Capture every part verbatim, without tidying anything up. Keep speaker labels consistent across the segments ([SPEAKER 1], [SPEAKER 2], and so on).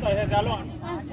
[SPEAKER 1] rồi sẽ luôn.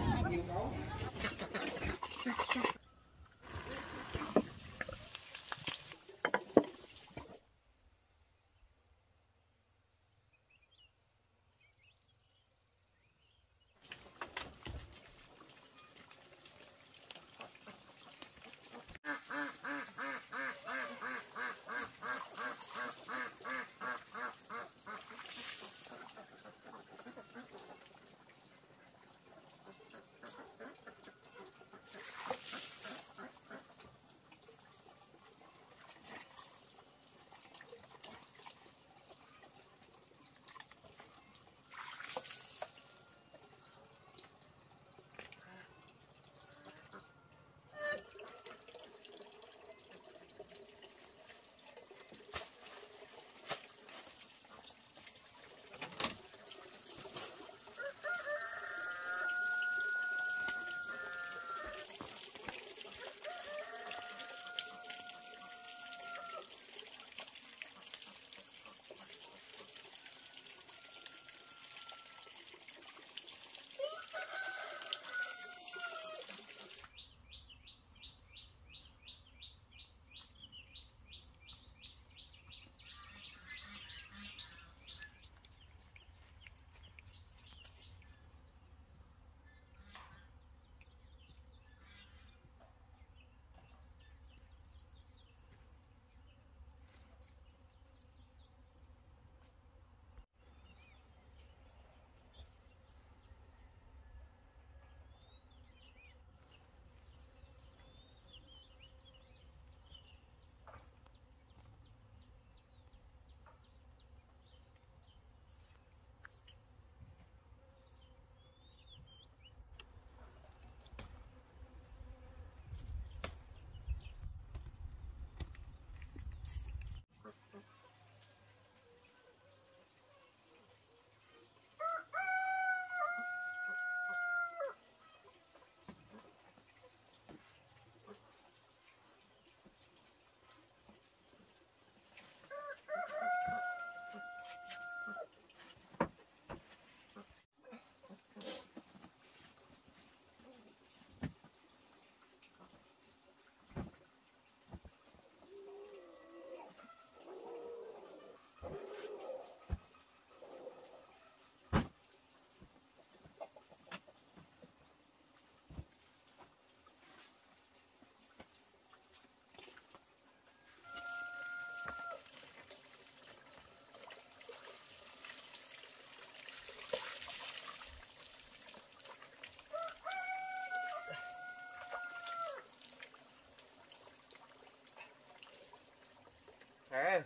[SPEAKER 2] Nè.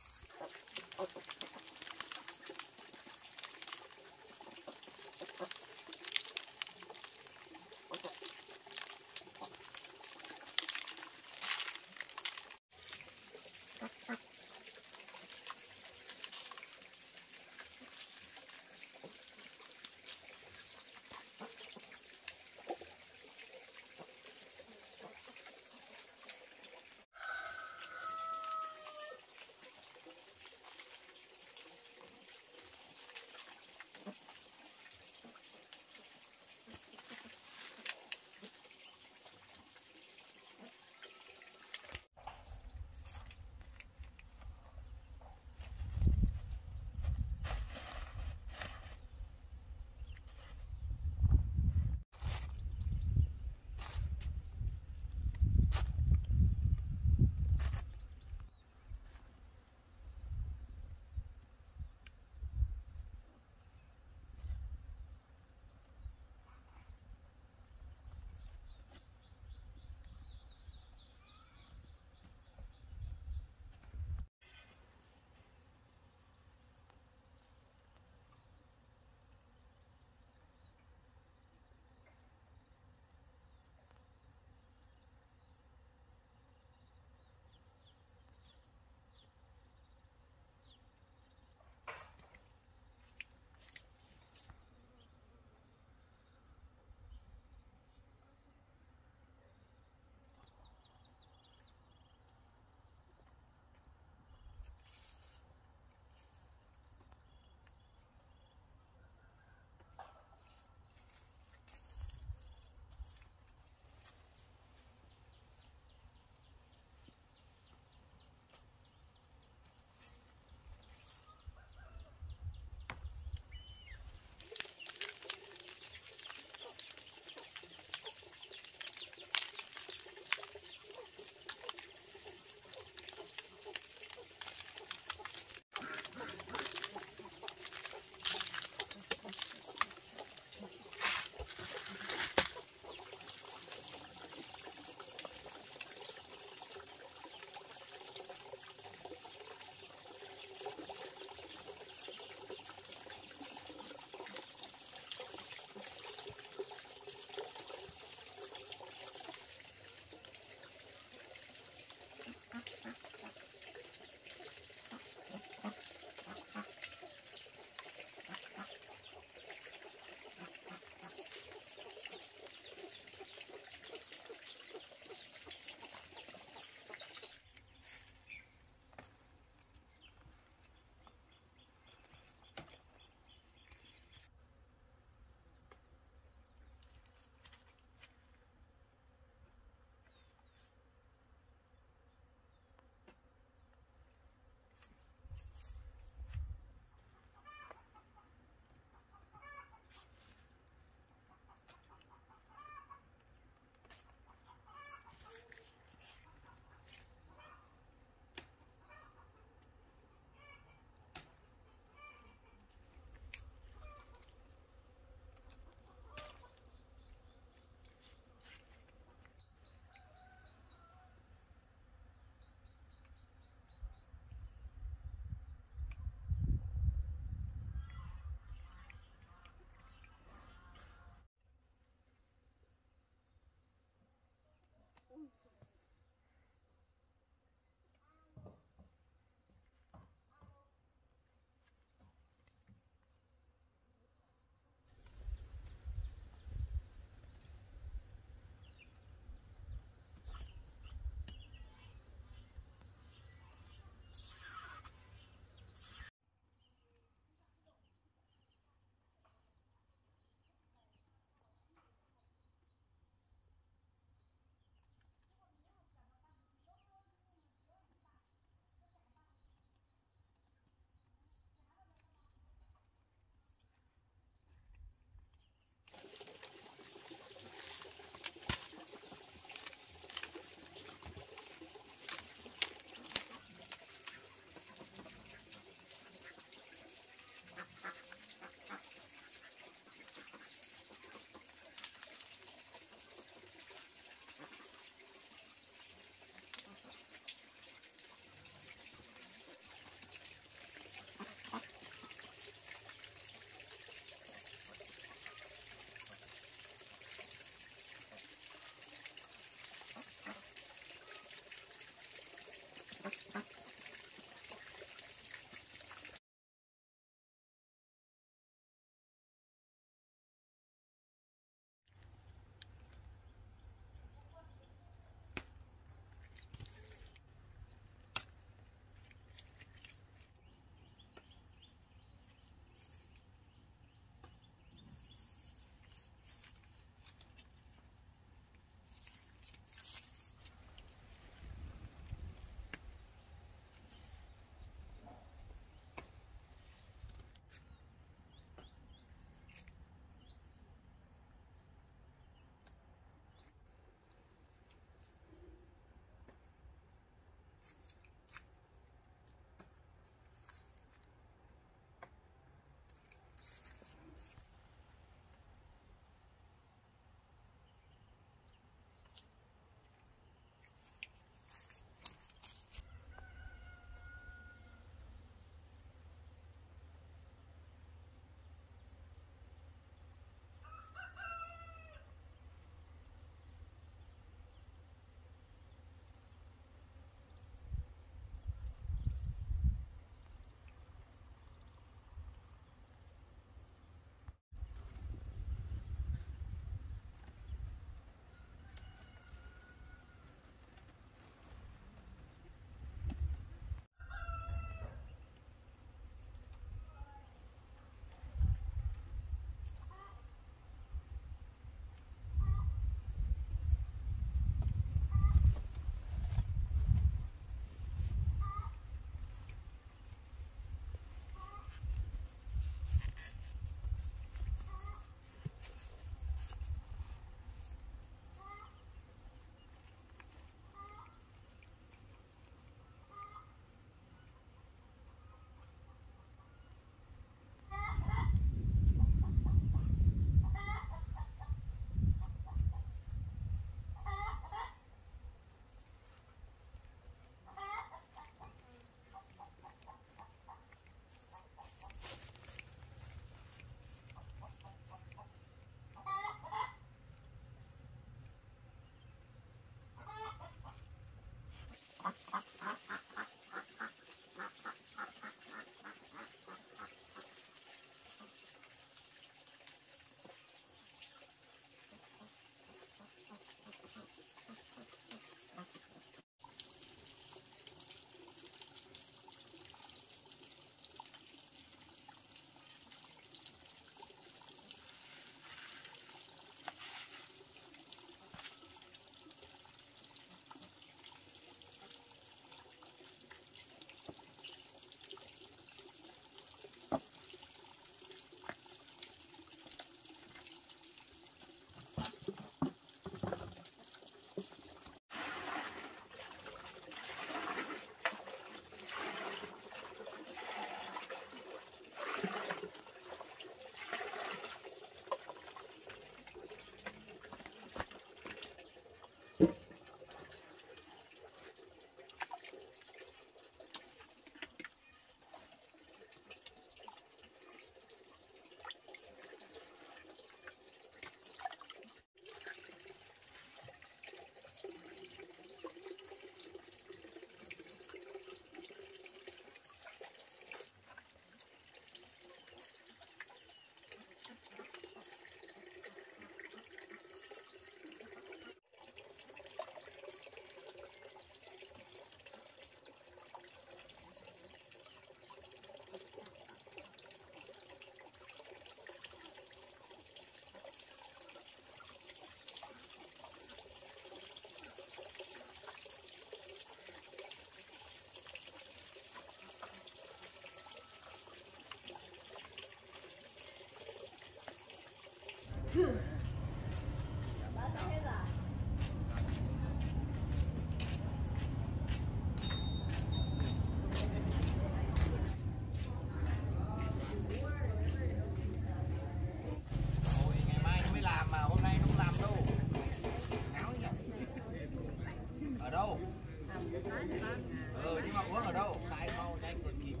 [SPEAKER 2] mà uống ở đâu? Tại mau nhanh còn kịp.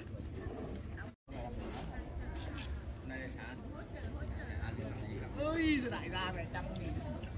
[SPEAKER 2] Này hả? Ăn gì cả? Ơi, đại gia phải trăm nghìn.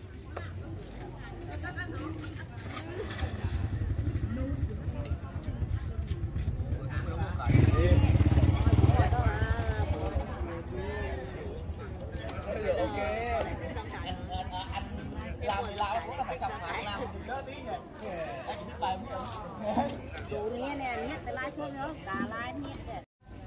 [SPEAKER 2] Làm thì làm cũng là phải xong phải làm đỡ tí nhỉ. Anh biết bài không?
[SPEAKER 1] Đủ nghe nè, nhét cái lai xuống nữa, cả lai nhét kìa.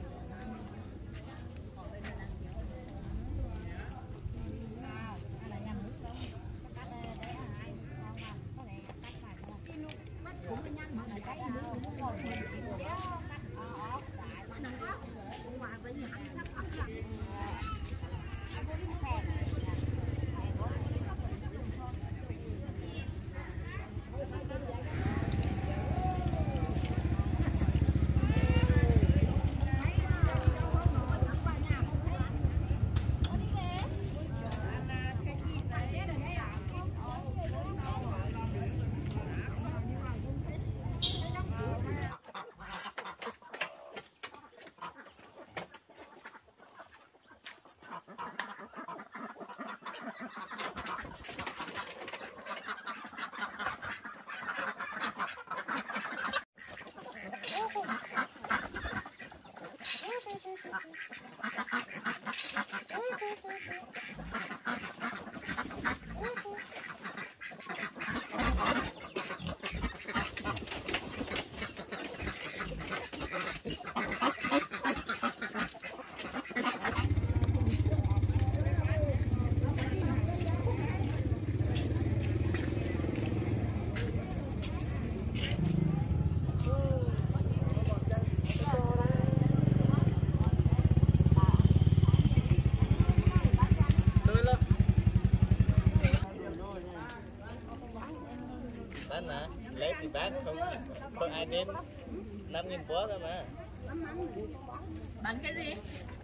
[SPEAKER 3] Bán hả? Lấy thì bán, không, không ai đến năm nghìn bó thôi mà.
[SPEAKER 1] Bán cái gì?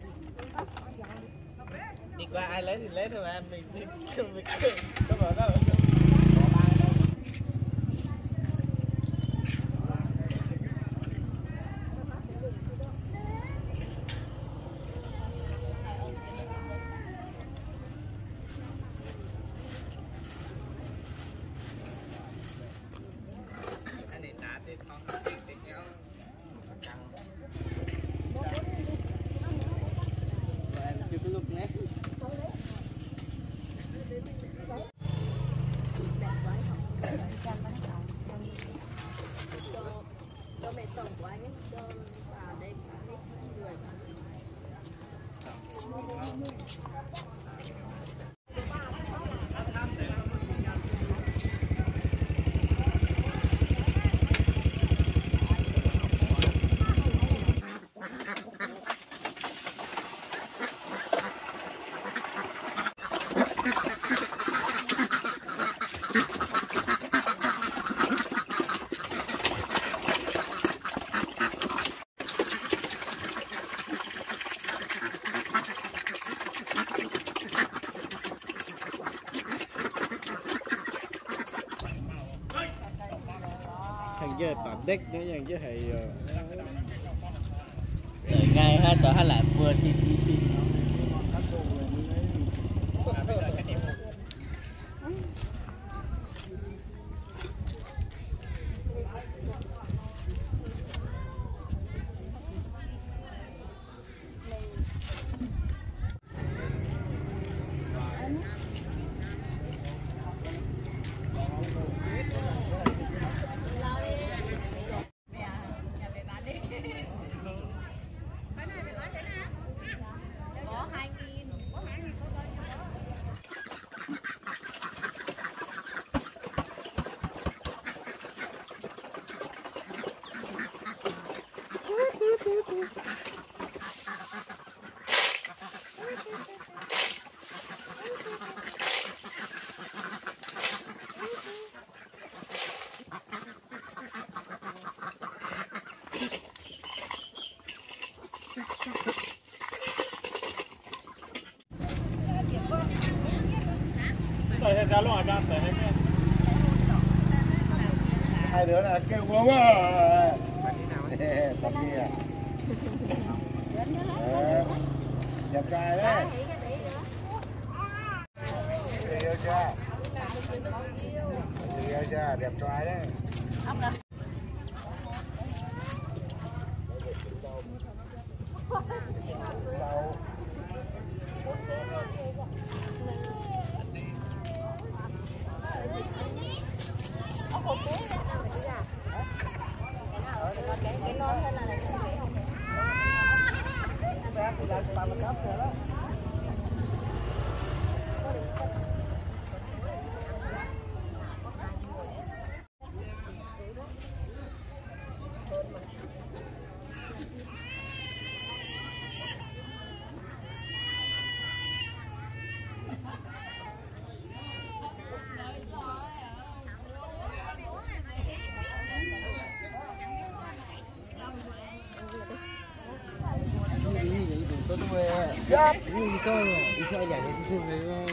[SPEAKER 3] Đi qua ai lấy thì lấy thôi mà, mình đi mình có bảo đâu.
[SPEAKER 1] Cho mẹ tổng của anh ấy, cho vào đây người
[SPEAKER 3] Thằng chơi tọt đếch nữa nhưng chứ hay để ngay ha tọt hay lại vừa thì thì thì
[SPEAKER 2] Tại sao luôn ở trong thế này?
[SPEAKER 4] hai đứa là kêu bố à. Còn gì à? Ờ, đẹp trai đấy. Người yêu chưa? Người yêu chưa? Đẹp trai đấy. Đâu?
[SPEAKER 1] Cái non hơn là cái không
[SPEAKER 4] Bé thì lại ba mươi cấp rồi đó. Ini kau, bisa aja ni tu tu.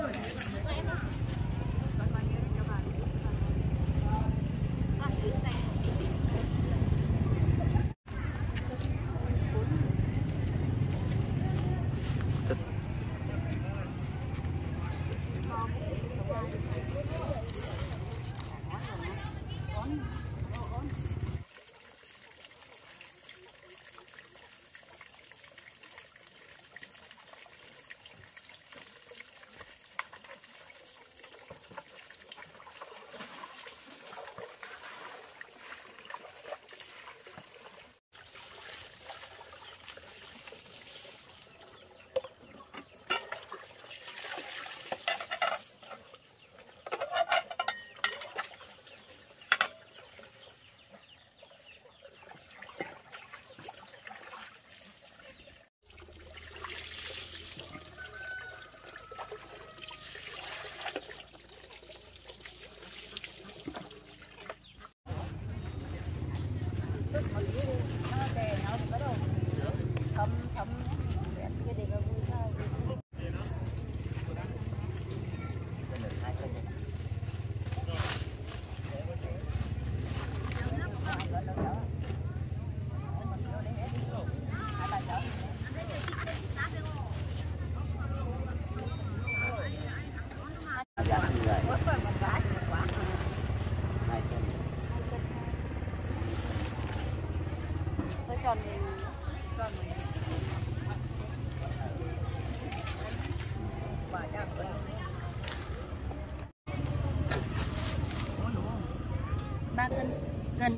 [SPEAKER 1] ba cân gần.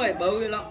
[SPEAKER 2] ơi bự lắm.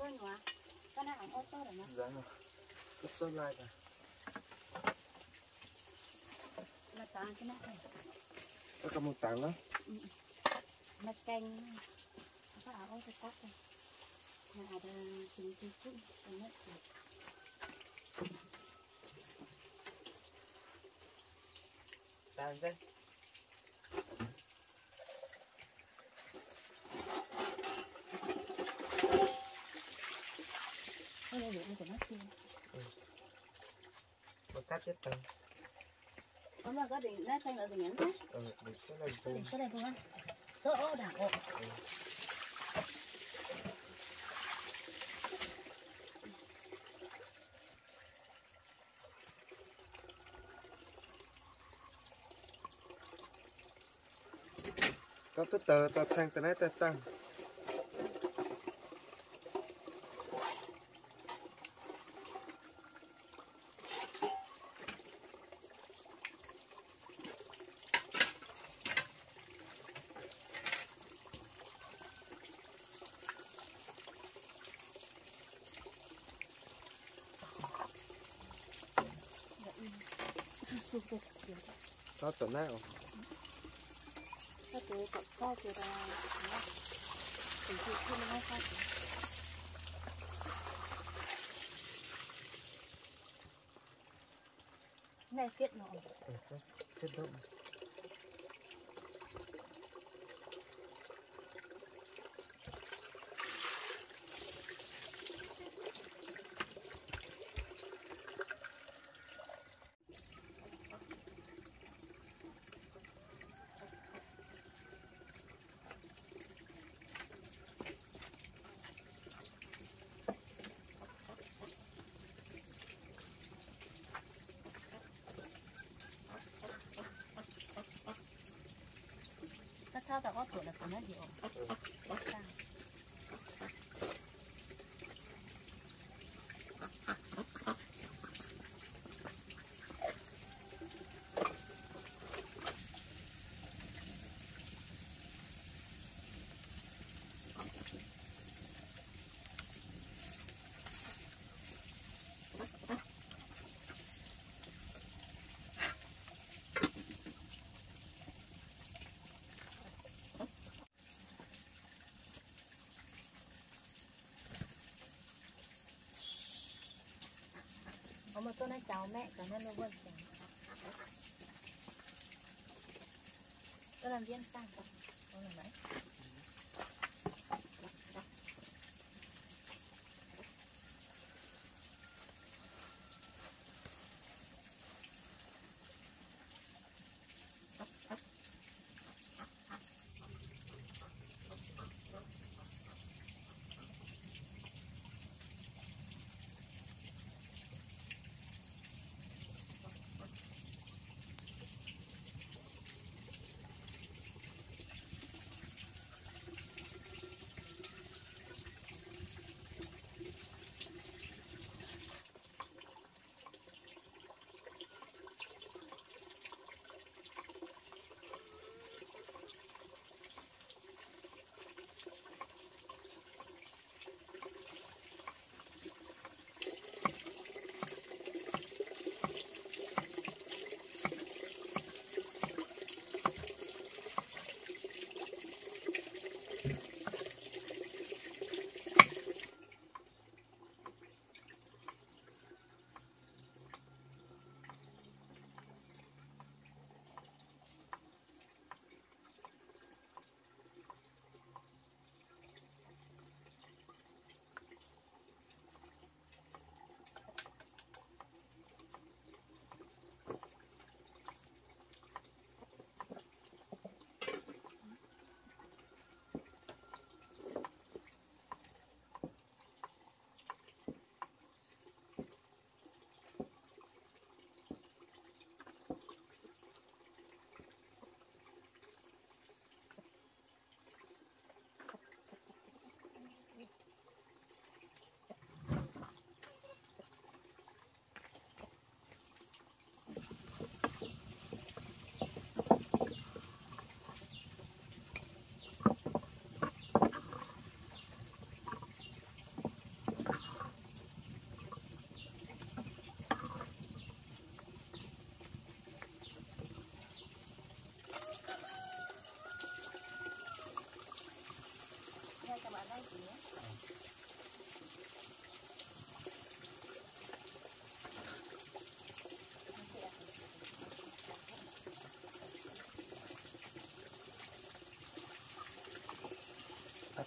[SPEAKER 1] quên quá cái nào ăn ô tô rồi nè
[SPEAKER 4] Dạ rồi. Cất sốt lại rồi.
[SPEAKER 1] mà tàn cái này
[SPEAKER 4] Có cả một tảng đó.
[SPEAKER 1] mà canh có áo ô tô cắt rồi mà ada chính chính chút cái này
[SPEAKER 4] Tảng thế.
[SPEAKER 1] cái này để nó kia
[SPEAKER 4] Một cắt chết tầng.
[SPEAKER 1] ông mà có định nó xanh ở gì nhắn thế
[SPEAKER 4] Ừ, để cái này
[SPEAKER 1] để
[SPEAKER 4] tầng.
[SPEAKER 1] cái này không ăn chỗ ô đảo ô
[SPEAKER 4] Có cái tờ tờ sang tờ này tờ sang.
[SPEAKER 1] super
[SPEAKER 4] Có tờ nào.
[SPEAKER 1] satu cọc to kira sedikit dengan satu này tiết nó
[SPEAKER 4] Ừ, chết động.
[SPEAKER 1] các sao ta có tuổi là của nó hiểu ông mà tôi nói chào mẹ cả nên nó quên rồi tôi làm viên sang tôi làm đấy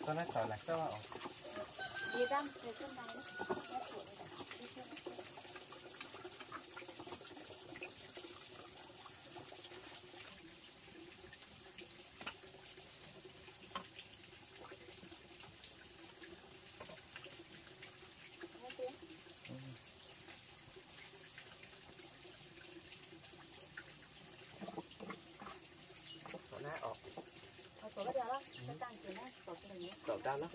[SPEAKER 4] Sao nó khỏi lạc sao?
[SPEAKER 1] Đi ra cái chỗ này đó. Tổ bây giờ đó, cái tăng kia đó, tổ cái này.
[SPEAKER 4] Tổ ra đó.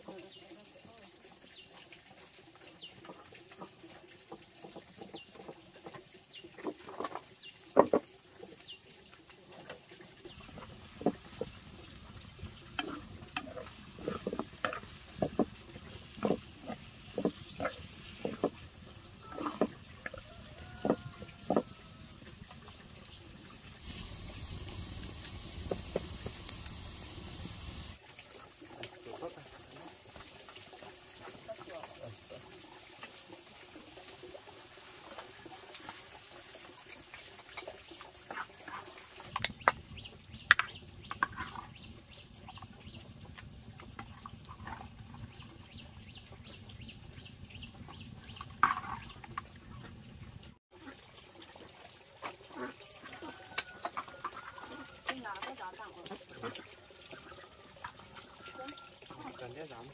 [SPEAKER 4] Cần thế lắm.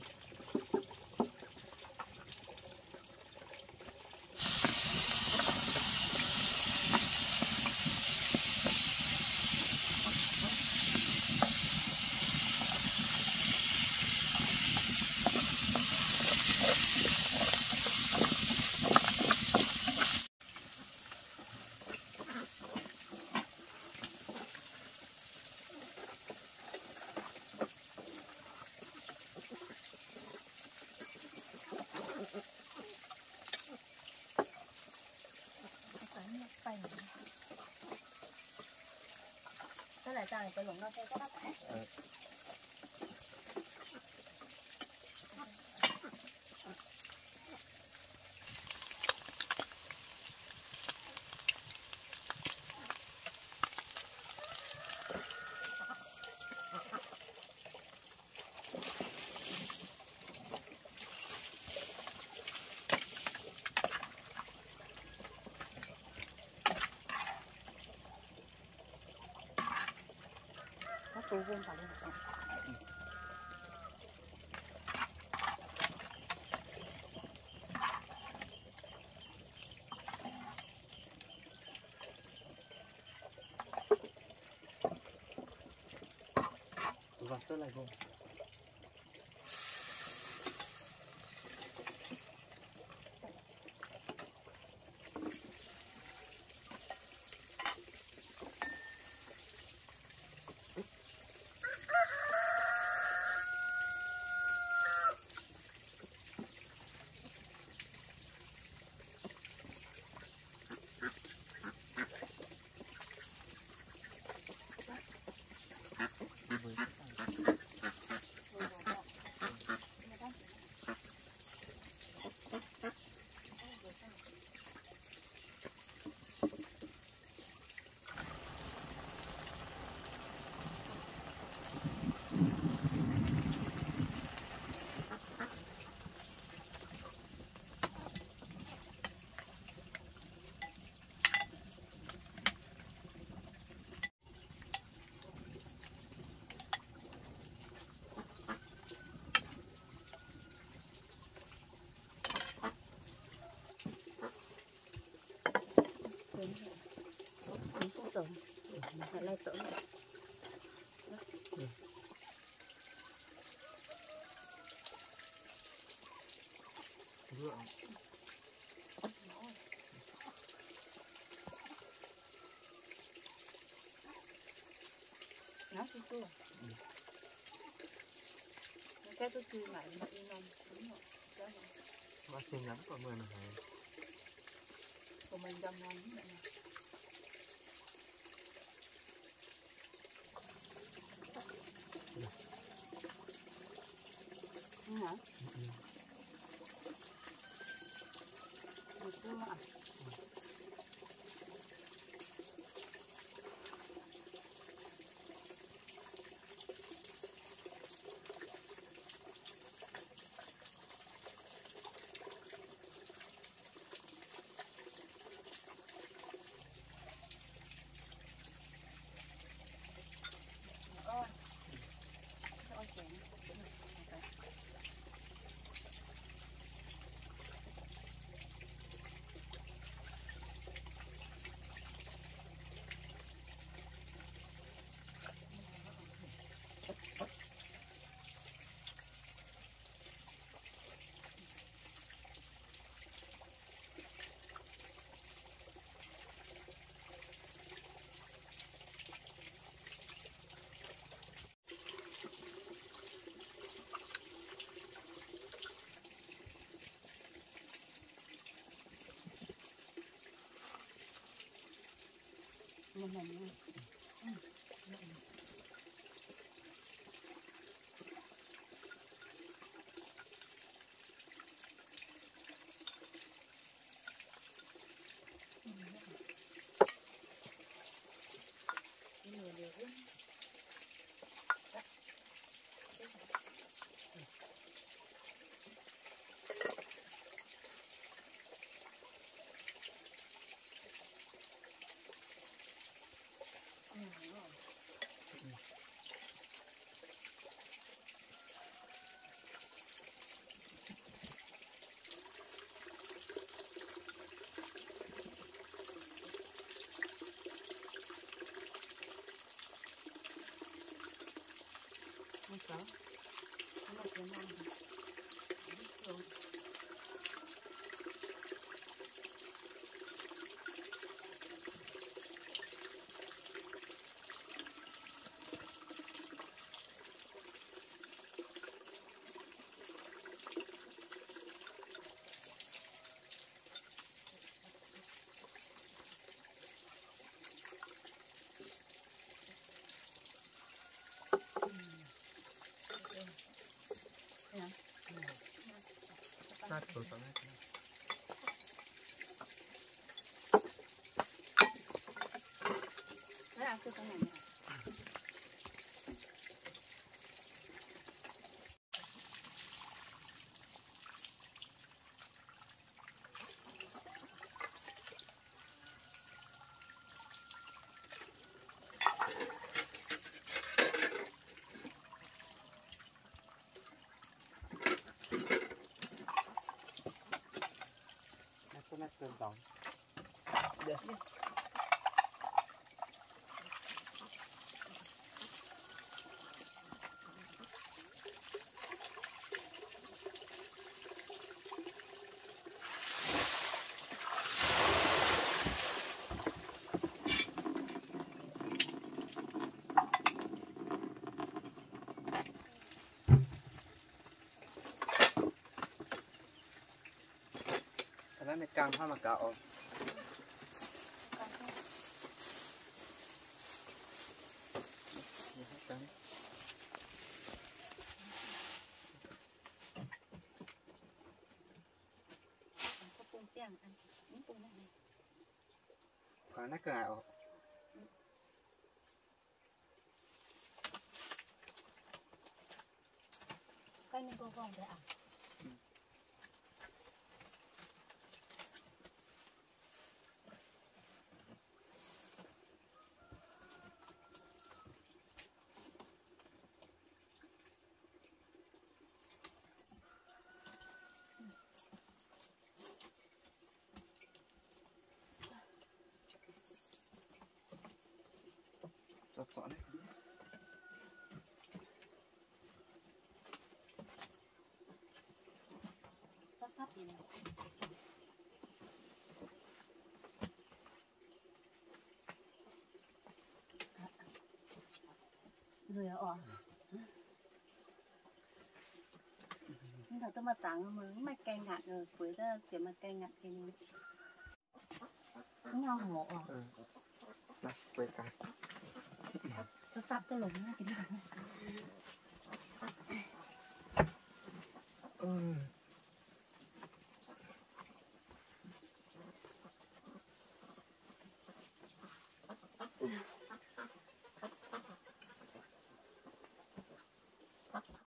[SPEAKER 1] Cái này tăng cái lồng nó sẽ có bắt phải. Nó vươn vào đây này.
[SPEAKER 4] Vâng, rất là ngon. Tưởng lại lại tưởng nó chưa chưa cái tôi chưa lại mà yên lòng đúng rồi đó rồi Mà xin lắm của mình hả?
[SPEAKER 1] của mình dầm ngon như vậy này. Hả? Được chưa ạ? một lần nữa. Ừ. Không có. Nó là cái này. Rồi.
[SPEAKER 4] Sát rồi tao hết.
[SPEAKER 1] Nó làm cái này này.
[SPEAKER 4] Nó nát cơm tỏng. Karena megang sama kau.
[SPEAKER 1] Có pung tiếng ăn. Những pung này.
[SPEAKER 4] Karena kau.
[SPEAKER 1] Cái này có vòng đấy à?
[SPEAKER 4] Cocok nih.
[SPEAKER 1] Sắp sắp gì này. Rồi ở. Nhưng mà tôi mà tặng mới mạch cây ngạn rồi cuối ra kiểu mạch cây ngạn cái này. Nó ngộ à?
[SPEAKER 4] Ừ. Này, quay cả.
[SPEAKER 1] Tôi sắp tôi lủng cái đi này.
[SPEAKER 4] Ừ.
[SPEAKER 1] Ừ.